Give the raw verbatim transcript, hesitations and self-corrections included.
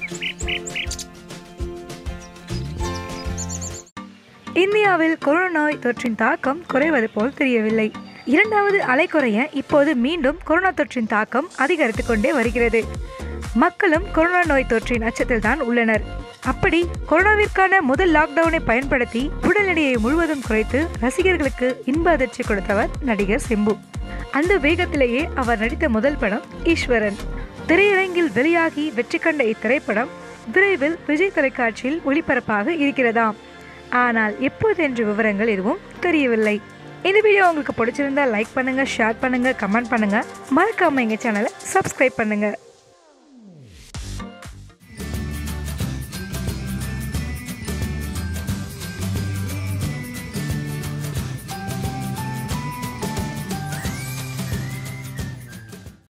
இந்தியாவில் கொரோனா நோய் தொற்றின் தாக்கம் குறைவது போல் தெரியவில்லை. இரண்டாவது அலை குறைய இப்போது மீண்டும் கொரோனா தொற்றின் தாக்கம் அதிகரித்து கொண்டே வருகிறது. மக்களும் கொரோனா நோய் தொற்றின் அச்சத்தில் தான் உள்ளனர். அப்படி கொரோனாவிற்கான முதல் லாக்டவுனை பயன்படுத்தி உடல் எடையை முழுவதும் குறைத்து ரசிகர்களுக்கு இன்ப அதிர்ச்சி கொடுத்தவர் நடிகர் சிம்பு. அந்த வேகத்திலேயே அவர் நடித்த முதல் படம் ஈஸ்வரன். திரையரங்கில் வெளியாகி வெற்றி கண்ட இத்திரைப்படம் விரைவில் விஜய் தொலைக்காட்சியில் ஒளிபரப்பாக இருக்கிறதாம். ஆனால் எப்போது என்ற விவரங்கள் எதுவும் தெரியவில்லை. இந்த வீடியோ உங்களுக்கு பிடிச்சிருந்தா லைக் பண்ணுங்க, ஷேர் பண்ணுங்க, கமெண்ட் பண்ணுங்க. மறக்காம எங்க சேனலை சப்ஸ்கிரைப் பண்ணுங்க.